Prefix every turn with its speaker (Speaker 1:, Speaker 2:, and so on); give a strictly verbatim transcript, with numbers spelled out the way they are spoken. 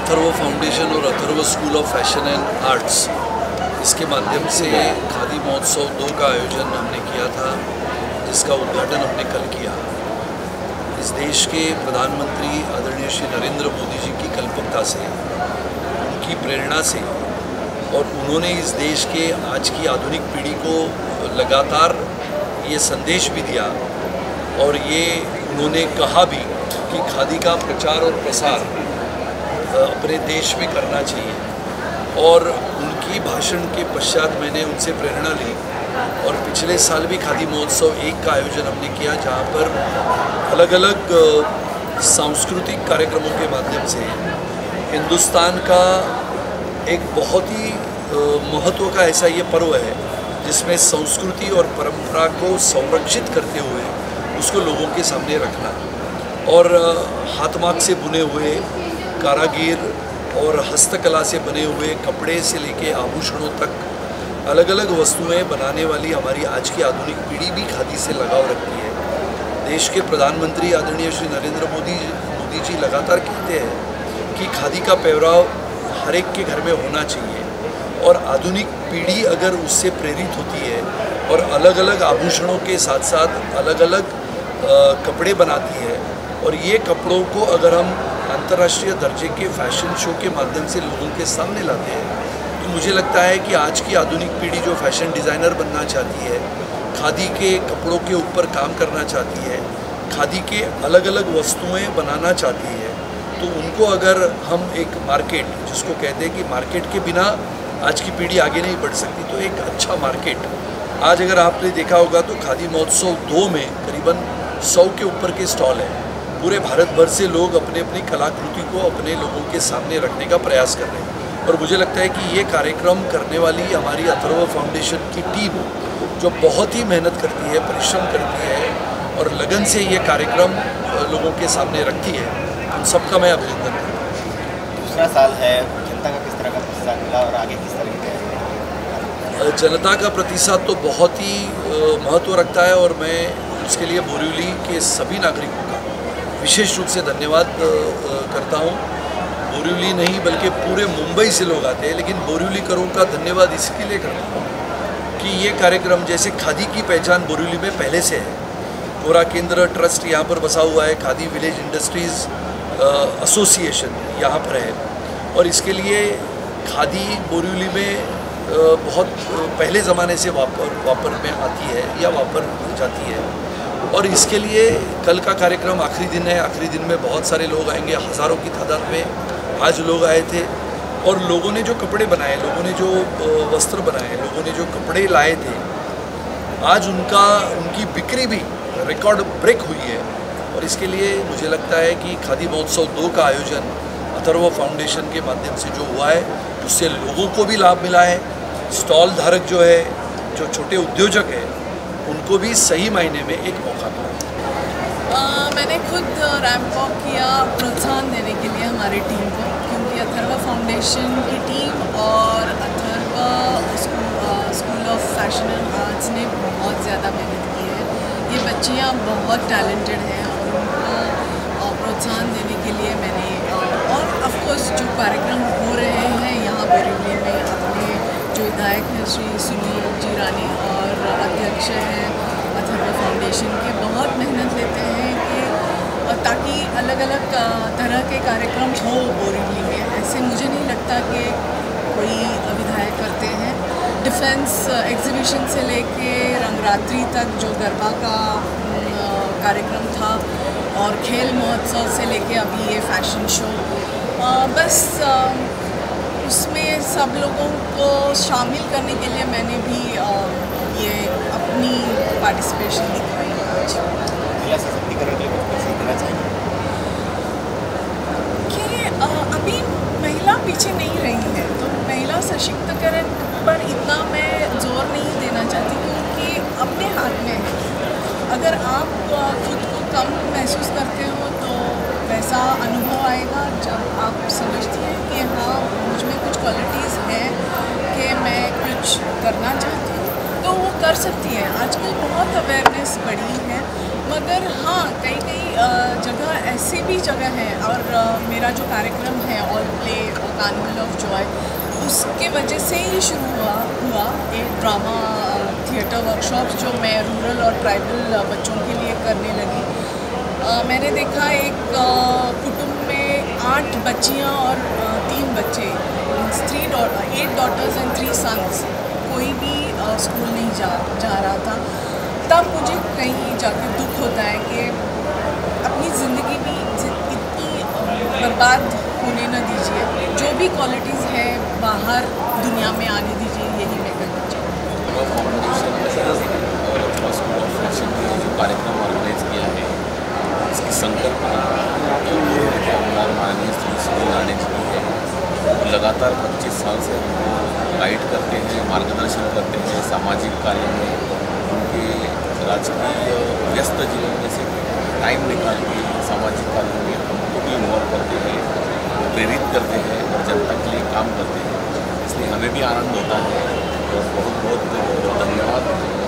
Speaker 1: Atharva foundation और Atharva school of fashion and arts, इसके माध्यम से खादी महोत्सव दो का आयोजन हमने किया था, जिसका उद्घाटन हमने कल किया। इस देश के प्रधानमंत्री आदरणीय श्री नरेंद्र मोदी जी की कल्पकता से, उनकी प्रेरणा से, और उन्होंने इस देश के आज की आधुनिक पीढ़ी को लगातार ये संदेश भी दिया और ये उन्होंने कहा भी कि खादी का प्रचार और प्रसार अपने देश में करना चाहिए। और उनकी भाषण के पश्चात मैंने उनसे प्रेरणा ली और पिछले साल भी खादी महोत्सव एक का आयोजन हमने किया, जहाँ पर अलग अलग सांस्कृतिक कार्यक्रमों के माध्यम से हिंदुस्तान का एक बहुत ही महत्व का ऐसा ये पर्व है जिसमें संस्कृति और परंपरा को संरक्षित करते हुए उसको लोगों के सामने रखना, और हाथमाग से बुने हुए कारागिर और हस्तकला से बने हुए कपड़े से लेके आभूषणों तक अलग अलग वस्तुएं बनाने वाली हमारी आज की आधुनिक पीढ़ी भी खादी से लगाव रखती है। देश के प्रधानमंत्री आदरणीय श्री नरेंद्र मोदी मोदी जी लगातार कहते हैं कि खादी का पहराव हर एक के घर में होना चाहिए, और आधुनिक पीढ़ी अगर उससे प्रेरित होती है और अलग अलग आभूषणों के साथ साथ अलग अलग कपड़े बनाती है, और ये कपड़ों को अगर हम अंतर्राष्ट्रीय दर्जे के फैशन शो के माध्यम से लोगों के सामने लाते हैं, तो मुझे लगता है कि आज की आधुनिक पीढ़ी जो फैशन डिज़ाइनर बनना चाहती है, खादी के कपड़ों के ऊपर काम करना चाहती है, खादी के अलग अलग वस्तुएं बनाना चाहती है, तो उनको अगर हम एक मार्केट, जिसको कहते हैं कि मार्केट के बिना आज की पीढ़ी आगे नहीं बढ़ सकती, तो एक अच्छा मार्केट आज अगर आपने देखा होगा तो खादी महोत्सव दो में करीबन सौ के ऊपर के स्टॉल हैं। पूरे भारत भर से लोग अपने अपनी कलाकृति को अपने लोगों के सामने रखने का प्रयास कर रहे हैं, और मुझे लगता है कि ये कार्यक्रम करने वाली हमारी अथर्व फाउंडेशन की टीम, जो बहुत ही मेहनत करती है, परिश्रम करती है और लगन से ये कार्यक्रम लोगों के सामने रखती है, उन सबका मैं अभिनंदन करता हूँ।
Speaker 2: दूसरा साल है, जनता का किस तरह का प्रतिसाद मिला और आगे किस तरह की?
Speaker 1: जनता का प्रतिसाद तो बहुत ही महत्व रखता है, और मैं उसके लिए बोरिवली के सभी नागरिकों का विशेष रूप से धन्यवाद करता हूँ। बोरिवली नहीं बल्कि पूरे मुंबई से लोग आते हैं, लेकिन बोरिवलीकरों का धन्यवाद इसके लिए करता हूँ कि ये कार्यक्रम, जैसे खादी की पहचान बोरिवली में पहले से है, गोरा केंद्र ट्रस्ट यहाँ पर बसा हुआ है, खादी विलेज इंडस्ट्रीज़ एसोसिएशन यहाँ पर है, और इसके लिए खादी बोरिवली में बहुत पहले ज़माने से वापर वापर में आती है या वापर जाती है, और इसके लिए कल का कार्यक्रम आखिरी दिन है। आखिरी दिन में बहुत सारे लोग आएंगे, हज़ारों की तादाद में आज लोग आए थे, और लोगों ने जो कपड़े बनाए, लोगों ने जो वस्त्र बनाए, लोगों ने जो कपड़े लाए थे, आज उनका उनकी बिक्री भी रिकॉर्ड ब्रेक हुई है। और इसके लिए मुझे लगता है कि खादी महोत्सव दो का आयोजन अथर्व फाउंडेशन के माध्यम से जो हुआ है, उससे लोगों को भी लाभ मिला है। स्टॉल धारक जो है, जो छोटे उद्योजक हैं, उनको भी सही मायने में एक मौका मिला।
Speaker 3: मैंने खुद रैंप वॉक किया प्रोत्साहन देने के लिए हमारी टीम को, क्योंकि अथर्व फाउंडेशन की टीम और Atharva school of fashion and arts ने बहुत ज़्यादा मेहनत की है। ये बच्चियाँ बहुत टैलेंटेड हैं, और उनको प्रोत्साहन देने के लिए मैंने, और ऑफकोर्स जो कार्यक्रम हो रहे हैं यहाँ बोरिवली में, अपने जो विधायक हैं श्री सुनील जी रानी और अध्यक्ष हैं अथर्व फाउंडेशन के, बहुत मेहनत लेते हैं कि ताकि अलग अलग तरह के कार्यक्रम हो बोरिवली में। ऐसे मुझे नहीं लगता कि कोई विधायक करते हैं। डिफेंस एग्जीबिशन से लेके रंगरात्रि तक जो गरबा का कार्यक्रम था, और खेल महोत्सव से लेके अभी ये फैशन शो, बस उसमें सब लोगों को शामिल करने के लिए मैंने भी ये अपनी पार्टिसिपेशन दिखाई आज।
Speaker 2: महिला सशक्तिकरण के लिए कुछ देना चाहिए
Speaker 3: कि अभी महिला पीछे नहीं रही है, तो महिला सशक्तिकरण पर इतना मैं जोर नहीं देना चाहती, क्योंकि अपने हाथ में है। अगर आप खुद को कम महसूस करते हो तो वैसा अनुभव आएगा जब आप समझती हैं कि हाँ, मुझ में कुछ क्वालिटीज़ हैं कि मैं कुछ करना चाहती हूँ, तो वो कर सकती है। आजकल बहुत अवेयरनेस बढ़ी है, मगर हाँ, कई कई जगह जैसे भी जगह है और uh, मेरा जो कार्यक्रम है ऑल प्ले और कार्निवल ऑफ जॉय, उसके वजह से ही शुरू हुआ हुआ एक ड्रामा थिएटर वर्कशॉप जो मैं रूरल और ट्राइबल बच्चों के लिए करने लगी। uh, मैंने देखा एक uh, कुटुंब में आठ बच्चियां और uh, तीन बच्चे, three daughter eight daughters and three sons, कोई भी uh, स्कूल नहीं जा जा रहा था। तब मुझे कहीं जाकर दुख होता है कि अपनी ज़िंदगी भी इतनी बर्बाद होने न दीजिए, जो भी क्वालिटीज़ है बाहर दुनिया में आने दीजिए, यही मैं कहना चाहूँगी।
Speaker 4: फाउंडेशन स्कूल ऑफ फैशन ने जो कार्यक्रम ऑर्गेनाइज किया है, इसकी संकल्पना माननीय श्री सुनील राणे जी की है। लगातार पच्चीस साल से गाइड करते हैं, मार्गदर्शन करते हैं सामाजिक कार्यों में। उनके राजकीय व्यस्त जीवन में से टाइम निकाल के सामाजिक कार्यों में हमको भी इन्वॉल्व करते हैं, प्रेरित करते हैं और जनता के लिए काम करते हैं। इसलिए हमें भी आनंद होता है और बहुत बहुत धन्यवाद